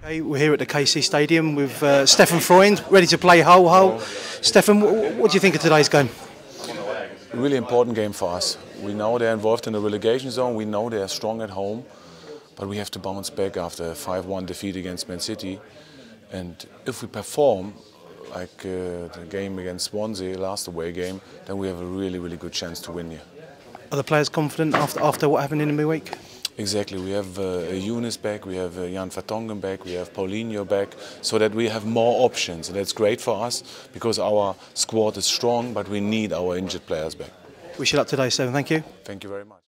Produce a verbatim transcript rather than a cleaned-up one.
Hey, we're here at the K C Stadium with uh, Stefan Freund, ready to play whole whole. Stefan, what do you think of today's game? A really important game for us. We know they're involved in the relegation zone, we know they're strong at home, but we have to bounce back after a five one defeat against Man City. And if we perform like uh, the game against Swansea, last away game, then we have a really, really good chance to win here. Are the players confident after, after what happened in the midweek? Exactly, we have uh, Younes back, we have uh, Jan Vertonghen back, we have Paulinho back, so that we have more options. And that's great for us because our squad is strong, but we need our injured players back. Wish you luck today, Stefan. Thank you. Thank you very much.